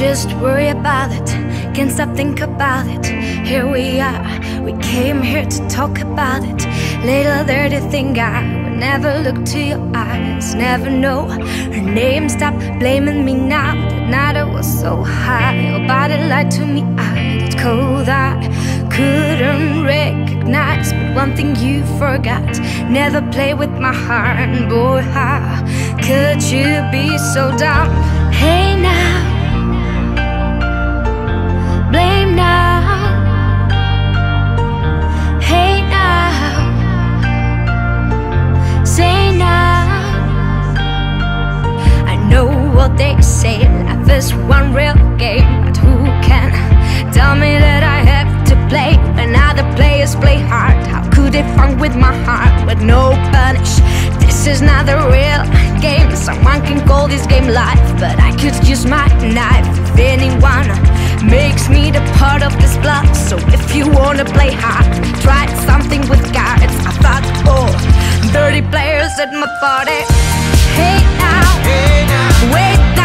just worry about it, can't stop think about it. Here we are, we came here to talk about it. Little dirty thing, I would never look to your eyes, never know her name. Stop blaming me now, that night I was so high. Your body lied to me, I did cold, I couldn't recognize. But one thing you forgot, never play with my heart. Boy, how could you be so dumb? Hey now, blame now. Hey now, say now. I know what they say, life is one real game, but who can tell me that I have to play when other players play hard? How could they fun with my heart with no punish? This is not a real game. Someone can call this game life, but I could use my knife if anyone makes me the part of this blood. So if you wanna play hard, try something with guards. I thought, oh, dirty players at my party. Hey now, wait now.